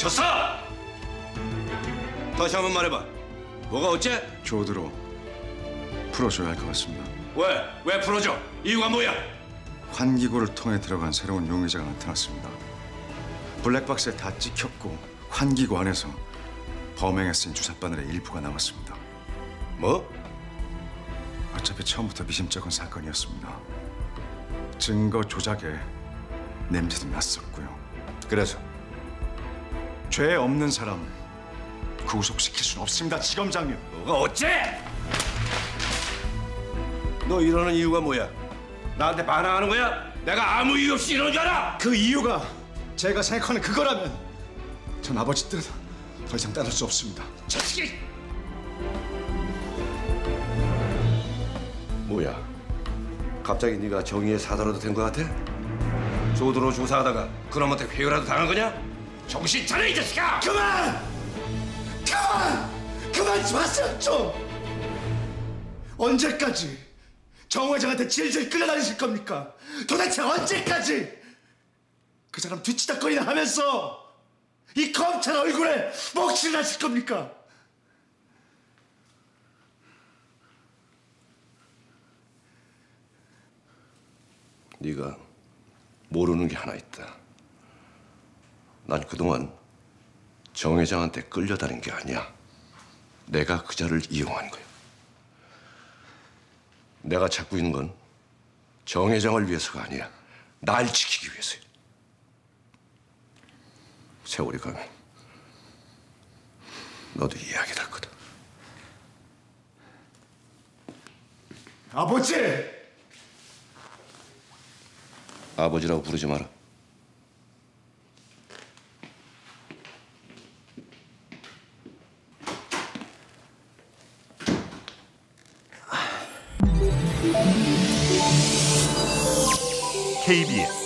쳤어! 다시 한번 말해봐. 뭐가 어째? 조드로 풀어줘야 할 것 같습니다. 왜? 왜 풀어줘? 이유가 뭐야? 환기구를 통해 들어간 새로운 용의자가 나타났습니다. 블랙박스에 다 찍혔고 환기구 안에서 범행에 쓰인 주사바늘의 일부가 남았습니다. 뭐? 어차피 처음부터 미심쩍은 사건이었습니다. 증거 조작에 냄새도 났었고요. 그래서? 죄 없는 사람 구속시킬 수는 없습니다, 지검장님. 뭐가 어째? 너 이러는 이유가 뭐야? 나한테 반항하는 거야? 내가 아무 이유 없이 이러는 줄 알아? 그 이유가 제가 생각하는 그거라면 전 아버지 뜻 더 이상 따를 수 없습니다. 자식이! 뭐야? 갑자기 네가 정의의 사다로도 된 것 같아? 조드로 조사하다가 그놈한테 회유라도 당한 거냐? 정신 차려 이 자식아! 그만 좀 하세요 좀. 언제까지 정 회장한테 질질 끌려다니실 겁니까? 도대체 언제까지 그 사람 뒤치다거리나 하면서 이 검찰 얼굴에 먹칠을 하실 겁니까? 네가 모르는 게 하나 있다. 난 그동안 정 회장한테 끌려다닌 게 아니야. 내가 그 자를 이용한 거야. 내가 찾고 있는 건 정 회장을 위해서가 아니야. 날 지키기 위해서야. 세월이 가면 너도 이해하게 될 거다. 아버지! 아버지라고 부르지 마라. KBS